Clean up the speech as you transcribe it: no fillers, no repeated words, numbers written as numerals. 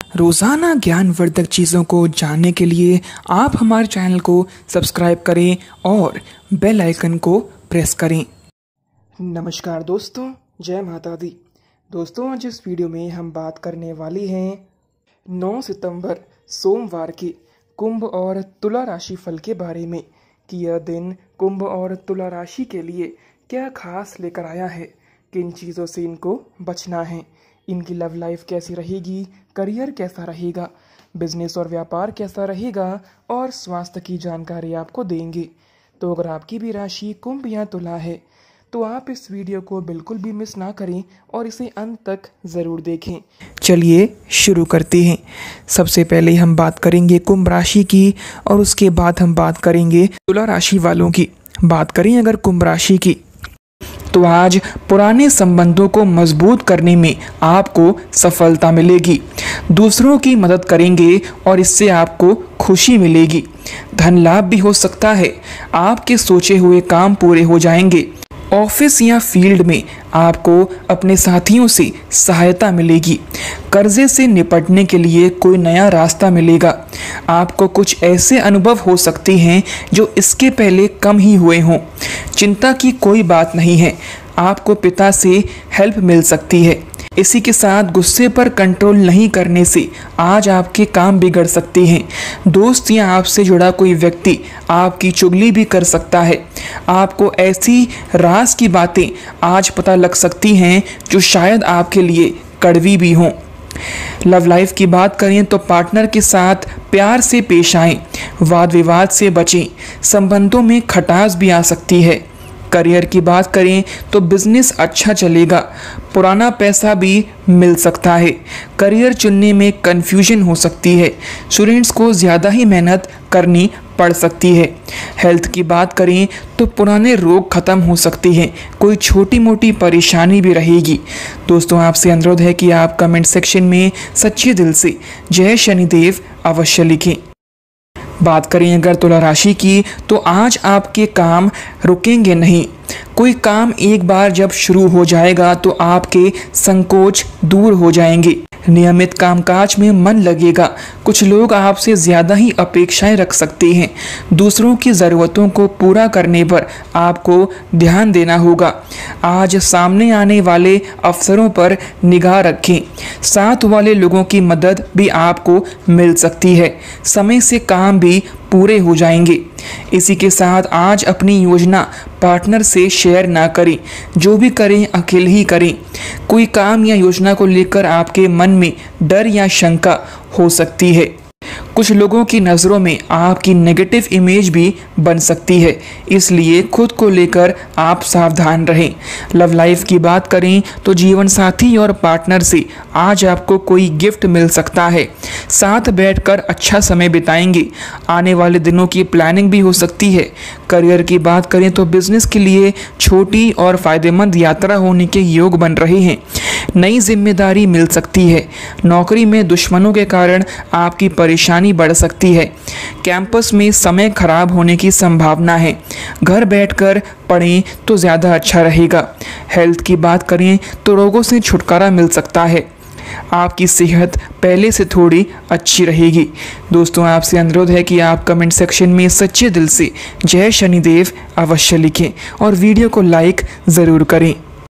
रोज़ाना ज्ञानवर्धक चीज़ों को जानने के लिए आप हमारे चैनल को सब्सक्राइब करें और बेल आइकन को प्रेस करें। नमस्कार दोस्तों, जय माता दी। दोस्तों, आज इस वीडियो में हम बात करने वाली हैं 9 सितंबर सोमवार के कुंभ और तुला राशि फल के बारे में कि यह दिन कुंभ और तुला राशि के लिए क्या खास लेकर आया है, किन चीज़ों से इनको बचना है, इनकी लव लाइफ कैसी रहेगी, करियर कैसा रहेगा, बिजनेस और व्यापार कैसा रहेगा और स्वास्थ्य की जानकारी आपको देंगे। तो अगर आपकी भी राशि कुंभ या तुला है तो आप इस वीडियो को बिल्कुल भी मिस ना करें और इसे अंत तक ज़रूर देखें। चलिए शुरू करते हैं। सबसे पहले हम बात करेंगे कुंभ राशि की और उसके बाद हम बात करेंगे तुला राशि वालों की। बात करें अगर कुंभ राशि की तो आज पुराने संबंधों को मजबूत करने में आपको सफलता मिलेगी। दूसरों की मदद करेंगे और इससे आपको खुशी मिलेगी। धन लाभ भी हो सकता है। आपके सोचे हुए काम पूरे हो जाएंगे। ऑफिस या फील्ड में आपको अपने साथियों से सहायता मिलेगी। कर्जे से निपटने के लिए कोई नया रास्ता मिलेगा। आपको कुछ ऐसे अनुभव हो सकते हैं जो इसके पहले कम ही हुए हों। चिंता की कोई बात नहीं है। आपको पिता से हेल्प मिल सकती है। इसी के साथ गुस्से पर कंट्रोल नहीं करने से आज आपके काम बिगड़ सकते हैं। दोस्त या आपसे जुड़ा कोई व्यक्ति आपकी चुगली भी कर सकता है। आपको ऐसी राज की बातें आज पता लग सकती हैं जो शायद आपके लिए कड़वी भी हों। लव लाइफ की बात करें तो पार्टनर के साथ प्यार से पेश आएं, वाद विवाद से बचें। संबंधों में खटास भी आ सकती है। करियर की बात करें तो बिजनेस अच्छा चलेगा। पुराना पैसा भी मिल सकता है। करियर चुनने में कंफ्यूजन हो सकती है। स्टूडेंट्स को ज़्यादा ही मेहनत करनी पड़ सकती है। हेल्थ की बात करें तो पुराने रोग खत्म हो सकते हैं। कोई छोटी मोटी परेशानी भी रहेगी। दोस्तों, आपसे अनुरोध है कि आप कमेंट सेक्शन में सच्चे दिल से जय शनिदेव अवश्य लिखें। बात करें अगर तुला राशि की तो आज आपके काम रुकेंगे नहीं। कोई काम एक बार जब शुरू हो जाएगा तो आपके संकोच दूर हो जाएंगे। नियमित कामकाज में मन लगेगा। कुछ लोग आपसे ज़्यादा ही अपेक्षाएं रख सकते हैं। दूसरों की ज़रूरतों को पूरा करने पर आपको ध्यान देना होगा। आज सामने आने वाले अवसरों पर निगाह रखें। साथ वाले लोगों की मदद भी आपको मिल सकती है। समय से काम भी पूरे हो जाएंगे। इसी के साथ आज अपनी योजना पार्टनर से शेयर ना करें। जो भी करें अकेले ही करें। कोई काम या योजना को लेकर आपके मन में डर या शंका हो सकती है। कुछ लोगों की नज़रों में आपकी नेगेटिव इमेज भी बन सकती है, इसलिए खुद को लेकर आप सावधान रहें। लव लाइफ की बात करें तो जीवन साथी और पार्टनर से आज आपको कोई गिफ्ट मिल सकता है। साथ बैठकर अच्छा समय बिताएंगे। आने वाले दिनों की प्लानिंग भी हो सकती है। करियर की बात करें तो बिजनेस के लिए छोटी और फायदेमंद यात्रा होने के योग बन रहे हैं। नई जिम्मेदारी मिल सकती है। नौकरी में दुश्मनों के कारण आपकी परेशानी बढ़ सकती है। कैंपस में समय खराब होने की संभावना है। घर बैठकर पढ़ें तो ज़्यादा अच्छा रहेगा। हेल्थ की बात करें तो रोगों से छुटकारा मिल सकता है। आपकी सेहत पहले से थोड़ी अच्छी रहेगी। दोस्तों, आपसे अनुरोध है कि आप कमेंट सेक्शन में सच्चे दिल से जय शनिदेव अवश्य लिखें और वीडियो को लाइक ज़रूर करें।